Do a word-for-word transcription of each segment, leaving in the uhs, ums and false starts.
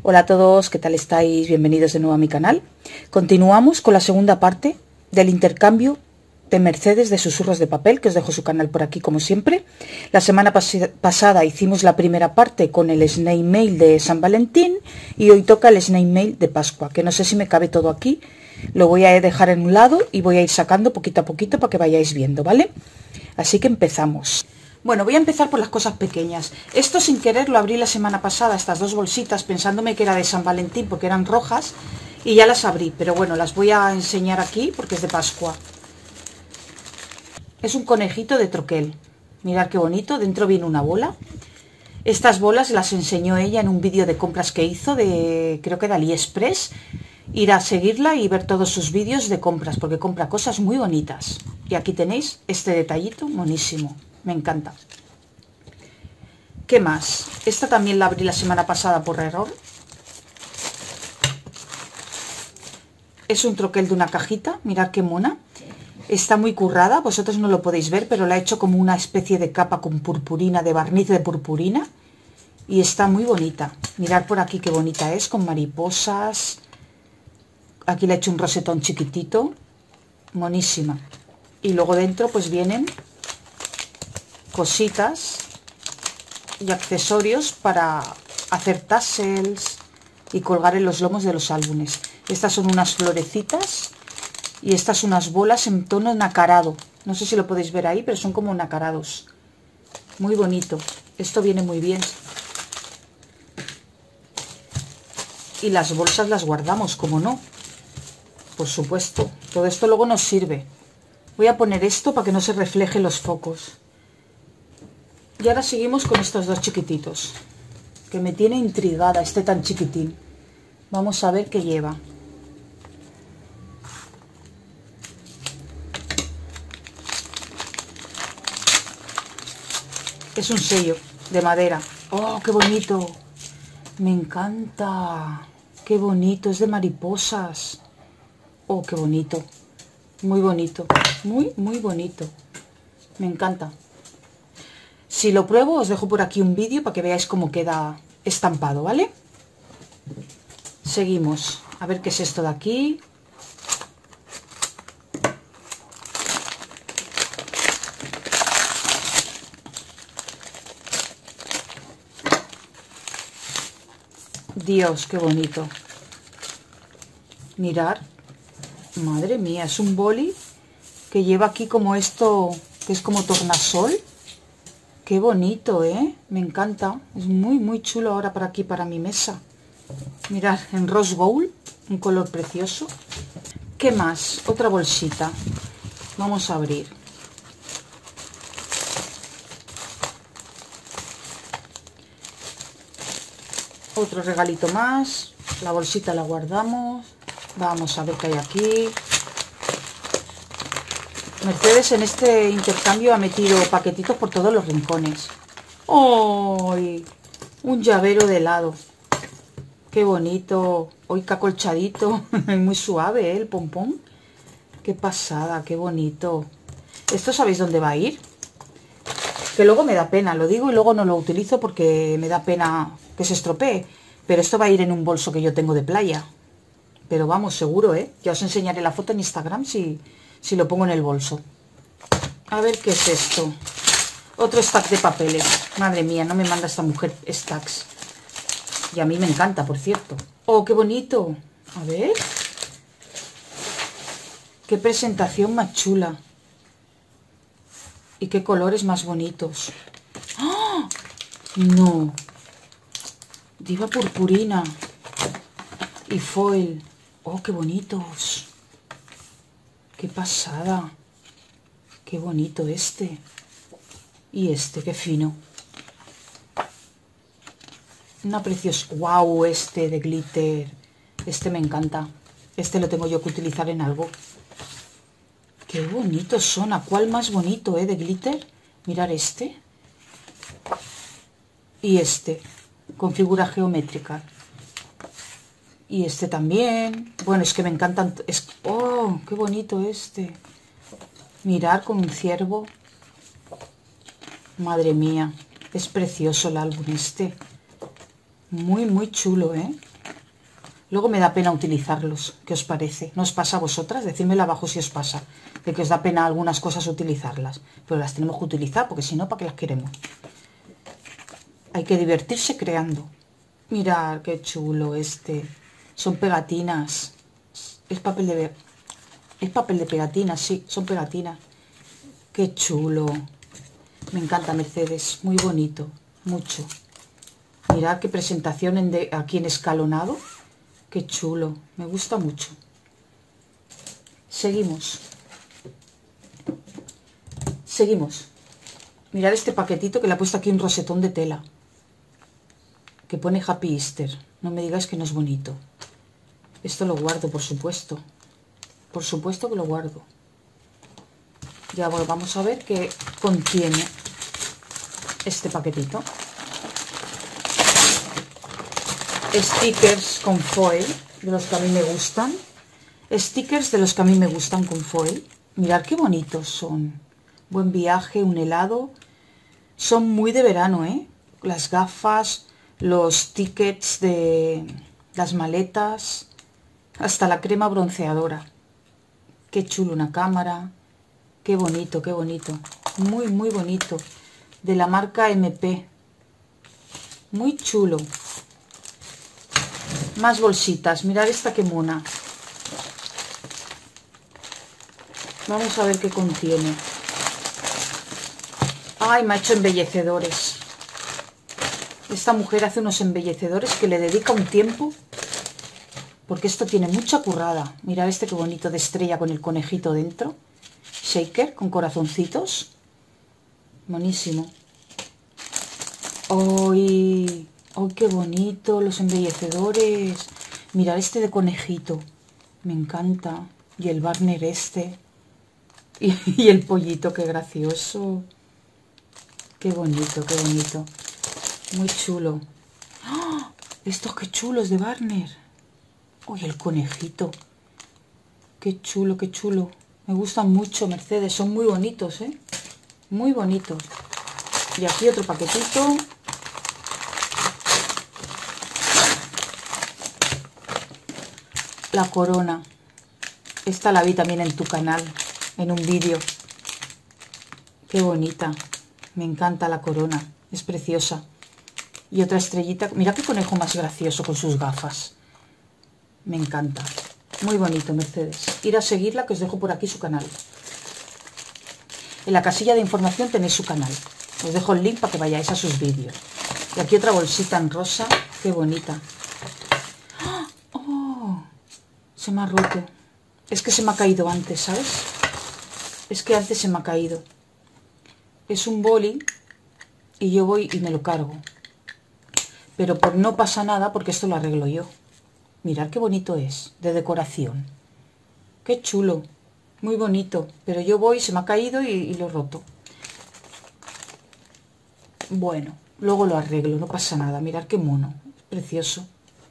Hola a todos, ¿qué tal estáis? Bienvenidos de nuevo a mi canal. Continuamos con la segunda parte del intercambio de Mercedes de susurros de papel, que os dejo su canal por aquí como siempre. La semana pas pasada hicimos la primera parte con el Snake Mail de San Valentín y hoy toca el Snake Mail de Pascua, que no sé si me cabe todo aquí. Lo voy a dejar en un lado y voy a ir sacando poquito a poquito para que vayáis viendo, ¿vale? Así que empezamos. Bueno, voy a empezar por las cosas pequeñas. Esto sin querer lo abrí la semana pasada, estas dos bolsitas, pensándome que era de San Valentín porque eran rojas y ya las abrí. Pero bueno, las voy a enseñar aquí porque es de Pascua. Es un conejito de troquel. Mirad qué bonito, dentro viene una bola. Estas bolas las enseñó ella en un vídeo de compras que hizo, de creo que de AliExpress. Ir a seguirla y ver todos sus vídeos de compras porque compra cosas muy bonitas. Y aquí tenéis este detallito, monísimo. Me encanta. ¿Qué más? Esta también la abrí la semana pasada por error. Es un troquel de una cajita. Mirad qué mona. Está muy currada. Vosotros no lo podéis ver, pero la he hecho como una especie de capa con purpurina, de barniz de purpurina. Y está muy bonita. Mirad por aquí qué bonita es, con mariposas. Aquí le he hecho un rosetón chiquitito. Monísima. Y luego dentro pues vienen cositas y accesorios para hacer tassels y colgar en los lomos de los álbumes. Estas son unas florecitas y estas unas bolas en tono nacarado. No sé si lo podéis ver ahí, pero son como nacarados. Muy bonito. Esto viene muy bien. Y las bolsas las guardamos, como no. Por supuesto. Todo esto luego nos sirve. Voy a poner esto para que no se reflejen los focos. Y ahora seguimos con estos dos chiquititos, que me tiene intrigada este tan chiquitín. Vamos a ver qué lleva. Es un sello de madera. ¡Oh, qué bonito! Me encanta. ¡Qué bonito! Es de mariposas. ¡Oh, qué bonito! Muy bonito. Muy, muy bonito. Me encanta. Si lo pruebo, os dejo por aquí un vídeo para que veáis cómo queda estampado, ¿vale? Seguimos. A ver qué es esto de aquí. Dios, qué bonito. Mirad. Madre mía, es un boli que lleva aquí como esto, que es como tornasol. Qué bonito, ¿eh? Me encanta. Es muy, muy chulo ahora para aquí, para mi mesa. Mirad, en rose gold, un color precioso. ¿Qué más? Otra bolsita. Vamos a abrir. Otro regalito más. La bolsita la guardamos. Vamos a ver qué hay aquí. Mercedes en este intercambio ha metido paquetitos por todos los rincones. ¡Oh! Un llavero de helado. ¡Qué bonito! Hoy que acolchadito. Muy suave, ¿eh? El pompón. ¡Qué pasada! ¡Qué bonito! ¿Esto sabéis dónde va a ir? Que luego me da pena. Lo digo y luego no lo utilizo porque me da pena que se estropee. Pero esto va a ir en un bolso que yo tengo de playa. Pero vamos, seguro, ¿eh? Ya os enseñaré la foto en Instagram si... si lo pongo en el bolso. A ver qué es esto. Otro stack de papeles. Madre mía, no me manda esta mujer stacks. Y a mí me encanta, por cierto. ¡Oh, qué bonito! A ver. Qué presentación más chula. Y qué colores más bonitos. ¡Oh! No. Diva purpurina. Y foil. ¡Oh, qué bonitos! ¡Qué pasada! ¡Qué bonito este! Y este, qué fino. Una preciosa... ¡Wow! Este de glitter. Este me encanta. Este lo tengo yo que utilizar en algo. ¡Qué bonitos son! ¿A cuál más bonito, eh? De glitter. Mirar este. Y este. Con figura geométrica. Y este también. Bueno, es que me encantan. Es... ¡Oh! ¡Qué bonito este! Mirar con un ciervo. Madre mía. Es precioso el álbum este. Muy, muy chulo, ¿eh? Luego me da pena utilizarlos. ¿Qué os parece? ¿No os pasa a vosotras? Decídmelo abajo si os pasa. De que os da pena algunas cosas utilizarlas. Pero las tenemos que utilizar porque si no, ¿para qué las queremos? Hay que divertirse creando. Mirad qué chulo este. Son pegatinas. Es papel de... Es papel de pegatinas, sí. Son pegatinas. Qué chulo. Me encanta Mercedes. Muy bonito. Mucho. Mirad qué presentación en de, aquí en escalonado. Qué chulo, me gusta mucho. Seguimos. Seguimos. Mirad este paquetito que le ha puesto aquí un rosetón de tela. Que pone Happy Easter. No me digáis que no es bonito. Esto lo guardo, por supuesto. Por supuesto que lo guardo. Ya bueno, vamos a ver qué contiene este paquetito. Stickers con foil, de los que a mí me gustan. Stickers de los que a mí me gustan con foil. Mirad qué bonitos son. Buen viaje, un helado. Son muy de verano, ¿eh? Las gafas, los tickets de las maletas, hasta la crema bronceadora. Qué chulo, una cámara. Qué bonito, qué bonito. Muy, muy bonito. De la marca M P. Muy chulo. Más bolsitas. Mirad esta que mona. Vamos a ver qué contiene. Ay, me ha hecho embellecedores. Esta mujer hace unos embellecedores que le dedica un tiempo. Porque esto tiene mucha currada. Mirad este qué bonito de estrella con el conejito dentro. Shaker con corazoncitos. Buenísimo. ¡Ay! ¡Ay, qué bonito! Los embellecedores. Mirad este de conejito. Me encanta. Y el Barner este. Y, y el pollito, qué gracioso. Qué bonito, qué bonito. Muy chulo. ¡Ah! Estos qué chulos de Barner. ¡Ay, el conejito! Qué chulo, qué chulo. Me gustan mucho, Mercedes. Son muy bonitos, ¿eh? Muy bonitos. Y aquí otro paquetito. La corona. Esta la vi también en tu canal, en un vídeo. Qué bonita. Me encanta la corona. Es preciosa. Y otra estrellita. Mira qué conejo más gracioso con sus gafas. Me encanta. Muy bonito, Mercedes. Ir a seguirla, que os dejo por aquí su canal. En la casilla de información tenéis su canal. Os dejo el link para que vayáis a sus vídeos. Y aquí otra bolsita en rosa. Qué bonita. ¡Oh! Se me ha roto. Es que se me ha caído antes, ¿sabes? Es que antes se me ha caído. Es un boli y yo voy y me lo cargo. Pero por no pasa nada porque esto lo arreglo yo. Mirad qué bonito es, de decoración. Qué chulo, muy bonito. Pero yo voy, se me ha caído y, y lo he roto. Bueno, luego lo arreglo, no pasa nada. Mirad qué mono, es precioso.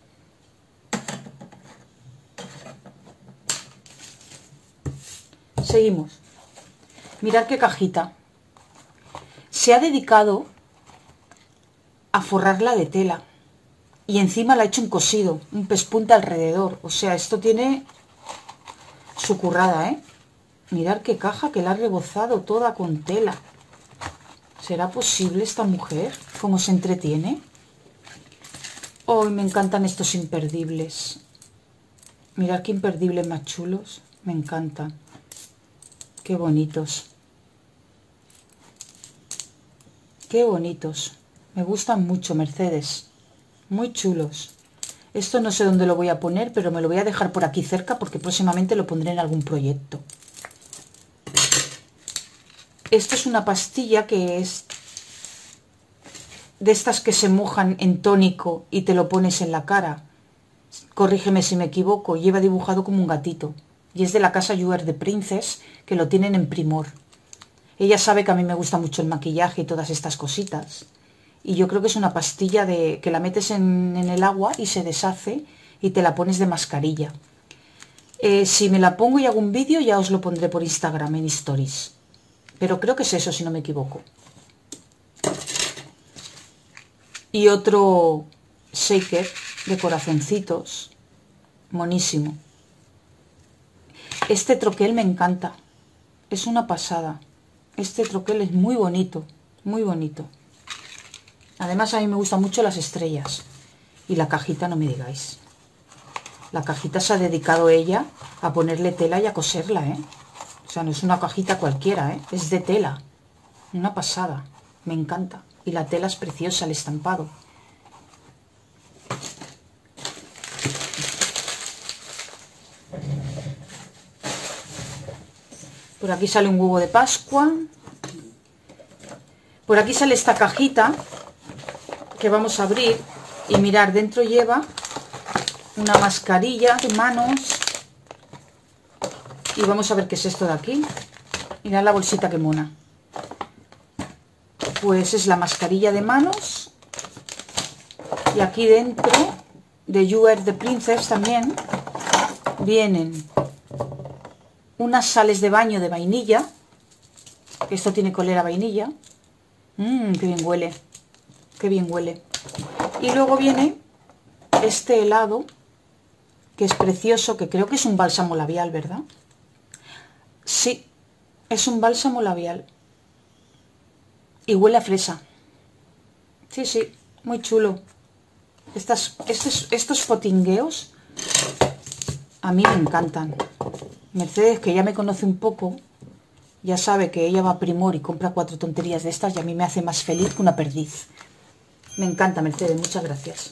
Seguimos. Mirad qué cajita. Se ha dedicado a forrarla de tela. Y encima la ha hecho un cosido, un pespunte alrededor. O sea, esto tiene su currada, ¿eh? Mirad qué caja que la ha rebozado toda con tela. ¿Será posible esta mujer? ¿Cómo se entretiene? ¡Oh, me encantan estos imperdibles! Mirad qué imperdibles más chulos. Me encantan. Qué bonitos. Qué bonitos. Me gustan mucho, Mercedes. Muy chulos. Esto no sé dónde lo voy a poner, pero me lo voy a dejar por aquí cerca porque próximamente lo pondré en algún proyecto. Esto es una pastilla que es de estas que se mojan en tónico y te lo pones en la cara. Corrígeme si me equivoco. Lleva dibujado como un gatito. Y es de la casa You Are the Princess, que lo tienen en Primor. Ella sabe que a mí me gusta mucho el maquillaje y todas estas cositas. Y yo creo que es una pastilla de que la metes en, en el agua y se deshace y te la pones de mascarilla. Eh, si me la pongo y hago un vídeo ya os lo pondré por Instagram en Stories. Pero creo que es eso, si no me equivoco. Y otro shaker de corazoncitos. monísimo. Este troquel me encanta, es una pasada. Este troquel es muy bonito, muy bonito. Además a mí me gustan mucho las estrellas. Y la cajita no me digáis. La cajita se ha dedicado ella a ponerle tela y a coserla, ¿eh? O sea, no es una cajita cualquiera, ¿eh? Es de tela. Una pasada, me encanta. Y la tela es preciosa, el estampado. Por aquí sale un huevo de Pascua. Por aquí sale esta cajita que vamos a abrir. Y mirar, dentro lleva una mascarilla de manos. Y vamos a ver qué es esto de aquí. Mirad la bolsita que mona. Pues es la mascarilla de manos. Y aquí dentro, de You Are the Princess también, vienen unas sales de baño de vainilla. Esto tiene color a vainilla. Mmm, qué bien huele. Qué bien huele. Y luego viene este helado, que es precioso, que creo que es un bálsamo labial, ¿verdad? Sí, es un bálsamo labial. Y huele a fresa. Sí, sí, muy chulo. Estas, estos, estos potingueos a mí me encantan. Mercedes, que ya me conoce un poco, ya sabe que ella va a Primor y compra cuatro tonterías de estas y a mí me hace más feliz que una perdiz. Me encanta, Mercedes, muchas gracias.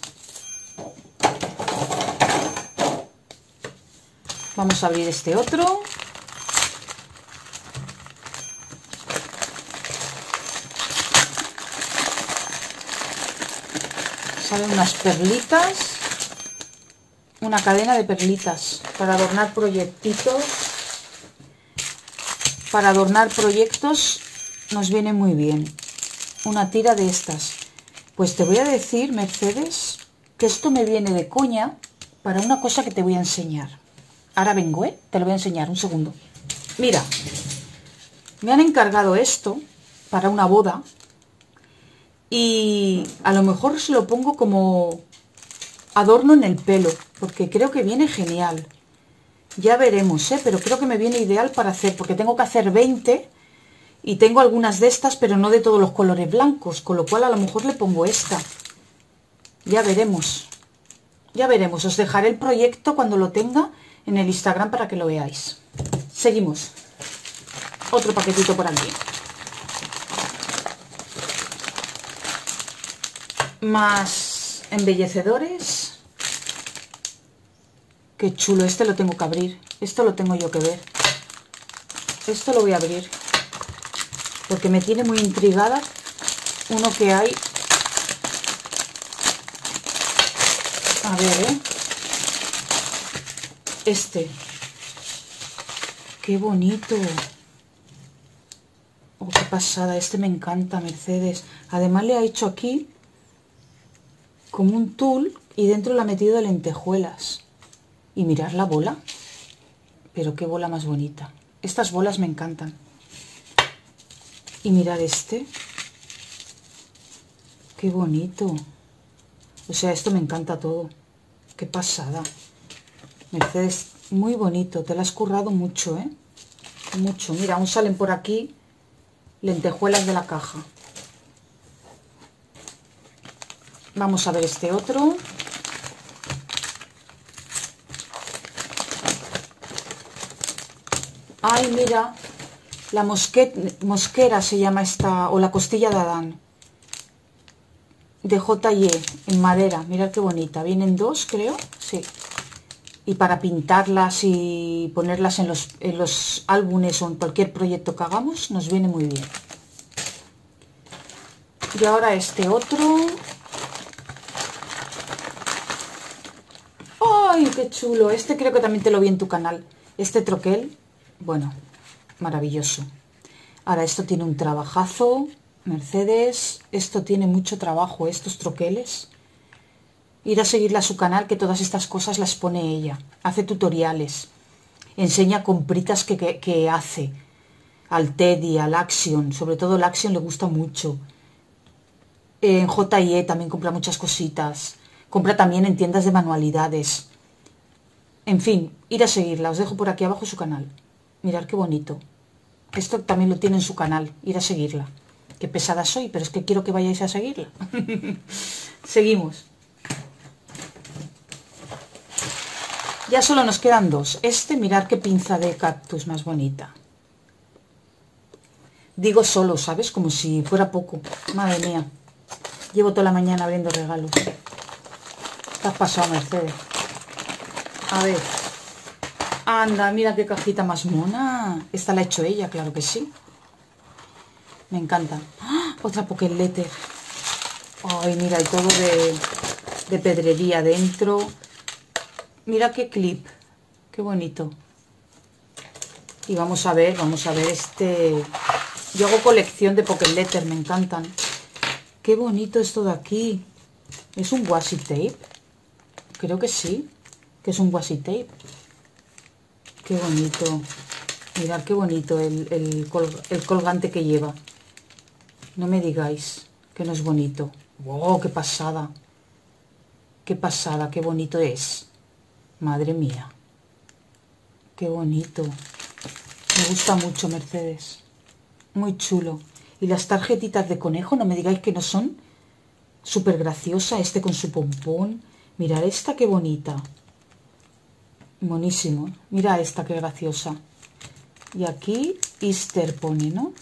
Vamos a abrir este otro. Salen unas perlitas. Una cadena de perlitas para adornar proyectitos. Para adornar proyectos nos viene muy bien. Una tira de estas. Pues te voy a decir, Mercedes, que esto me viene de coña para una cosa que te voy a enseñar. Ahora vengo, ¿eh? Te lo voy a enseñar, un segundo. Mira, me han encargado esto para una boda y a lo mejor se lo pongo como adorno en el pelo, porque creo que viene genial. Ya veremos, ¿eh? Pero creo que me viene ideal para hacer, porque tengo que hacer veinte y tengo algunas de estas, pero no de todos los colores blancos, con lo cual a lo mejor le pongo esta. Ya veremos. Ya veremos. Os dejaré el proyecto cuando lo tenga en el Instagram para que lo veáis. Seguimos. Otro paquetito por aquí. Más embellecedores. Qué chulo. Este lo tengo que abrir. Esto lo tengo yo que ver. Esto lo voy a abrir. Porque me tiene muy intrigada uno que hay. A ver, ¿eh? Este. Qué bonito. Oh, qué pasada. Este me encanta, Mercedes. Además le ha hecho aquí como un tul y dentro le ha metido de lentejuelas. Y mirad la bola. Pero qué bola más bonita. Estas bolas me encantan. Y mirad este. Qué bonito. O sea, esto me encanta todo. Qué pasada. Mercedes, muy bonito. Te la has currado mucho, ¿eh? Mucho. Mira, aún salen por aquí lentejuelas de la caja. Vamos a ver este otro. Ay, mira. La mosque, mosquera se llama esta, o la costilla de Adán. De J y E, en madera. Mirad qué bonita. Vienen dos, creo. Sí. Y para pintarlas y ponerlas en los, en los álbumes o en cualquier proyecto que hagamos, nos viene muy bien. Y ahora este otro. ¡Ay, qué chulo! Este creo que también te lo vi en tu canal. Este troquel, bueno, maravilloso. Ahora esto tiene un trabajazo, Mercedes. Esto tiene mucho trabajo, estos troqueles. Ir a seguirla a su canal, que todas estas cosas las pone ella. Hace tutoriales. Enseña compritas que, que, que hace. Al Teddy, al Action. Sobre todo el Action le gusta mucho. En J y E también compra muchas cositas. Compra también en tiendas de manualidades. En fin, ir a seguirla. Os dejo por aquí abajo su canal. Mirad qué bonito. Esto también lo tiene en su canal. Ir a seguirla. Qué pesada soy, pero es que quiero que vayáis a seguirla. Seguimos. Ya solo nos quedan dos. Este, mirad qué pinza de cactus más bonita. Digo solo, ¿sabes? Como si fuera poco. Madre mía. Llevo toda la mañana abriendo regalos. ¿Qué has pasado, Mercedes? A ver. Anda, mira qué cajita más mona. Esta la ha hecho ella, claro que sí. Me encanta. ¡Ah! Otra Pocket Letter. Ay, mira, y todo de, de pedrería dentro. Mira qué clip. Qué bonito. Y vamos a ver, vamos a ver este... Yo hago colección de Pocket Letter, me encantan. Qué bonito esto de aquí. ¿Es un washi tape? Creo que sí, que es un washi tape. Qué bonito. Mirad qué bonito el, el, col, el colgante que lleva. No me digáis que no es bonito. ¡Wow! ¡Qué pasada! ¡Qué pasada! ¡Qué bonito es! Madre mía. ¡Qué bonito! Me gusta mucho, Mercedes. Muy chulo. Y las tarjetitas de conejo, no me digáis que no son. Súper graciosa. Este con su pompón. Mirad esta, qué bonita. Monísimo. Mira esta, qué graciosa. Y aquí Easter pone, ¿no?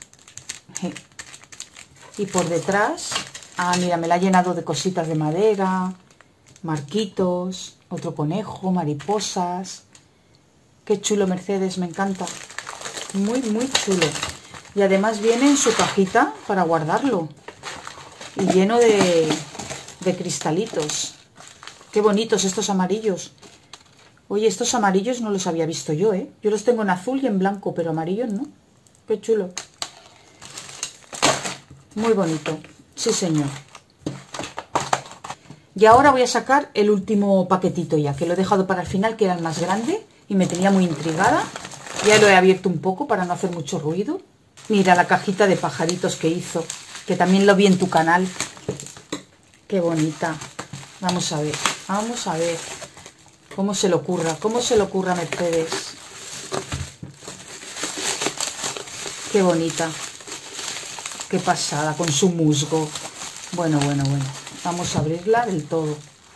Y por detrás... Ah, mira, me la ha llenado de cositas de madera. Marquitos. Otro conejo, mariposas. Qué chulo, Mercedes, me encanta. Muy, muy chulo. Y además viene en su cajita para guardarlo. Y lleno de, de cristalitos. Qué bonitos estos amarillos. Oye, estos amarillos no los había visto yo, ¿eh? Yo los tengo en azul y en blanco, pero amarillos no. Qué chulo. Muy bonito. Sí, señor. Y ahora voy a sacar el último paquetito ya, que lo he dejado para el final, que era el más grande. Y me tenía muy intrigada. Ya lo he abierto un poco para no hacer mucho ruido. Mira la cajita de pajaritos que hizo, que también lo vi en tu canal. Qué bonita. Vamos a ver, vamos a ver. ¿Cómo se le ocurra? ¿Cómo se le ocurra a Mercedes? Qué bonita. Qué pasada, con su musgo. Bueno, bueno, bueno. Vamos a abrirla del todo.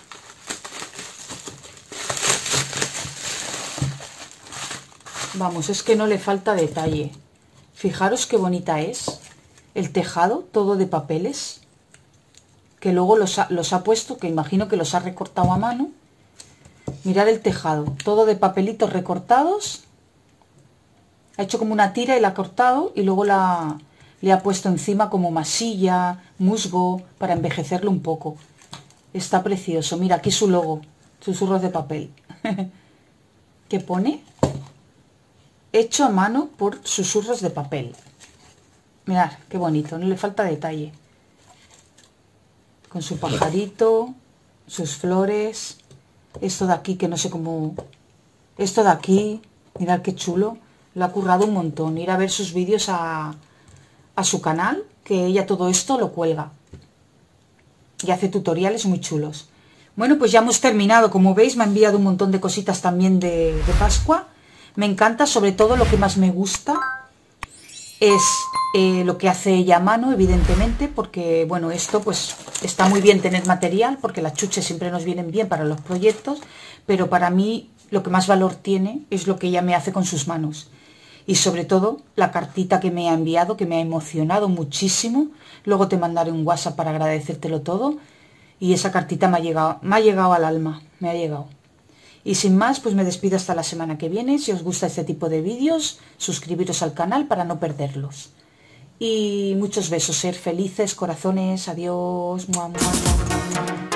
Vamos, es que no le falta detalle. Fijaros qué bonita es. El tejado, todo de papeles. Que luego los ha, los ha puesto, que imagino que los ha recortado a mano. Mirad el tejado, todo de papelitos recortados. Ha hecho como una tira y la ha cortado y luego la, le ha puesto encima como masilla, musgo, para envejecerlo un poco. Está precioso. Mira, aquí su logo, susurros de papel. ¿Qué pone? Hecho a mano por susurros de papel. Mirad, qué bonito, no le falta detalle. Con su pajarito, sus flores. Esto de aquí, que no sé cómo... Esto de aquí, mirad qué chulo. Lo ha currado un montón. Ir a ver sus vídeos a, a su canal, que ella todo esto lo cuelga. Y hace tutoriales muy chulos. Bueno, pues ya hemos terminado. Como veis, me ha enviado un montón de cositas también de, de Pascua. Me encanta, sobre todo lo que más me gusta es eh, lo que hace ella a mano, evidentemente, porque, bueno, esto pues está muy bien tener material, porque las chuches siempre nos vienen bien para los proyectos, pero para mí lo que más valor tiene es lo que ella me hace con sus manos. Y sobre todo la cartita que me ha enviado, que me ha emocionado muchísimo. Luego te mandaré un WhatsApp para agradecértelo todo. Y esa cartita me ha llegado, me ha llegado al alma, me ha llegado. Y sin más, pues me despido hasta la semana que viene. Si os gusta este tipo de vídeos, suscribiros al canal para no perderlos. Y muchos besos, ser felices, corazones, adiós. Mua, mua, mua, mua, mua.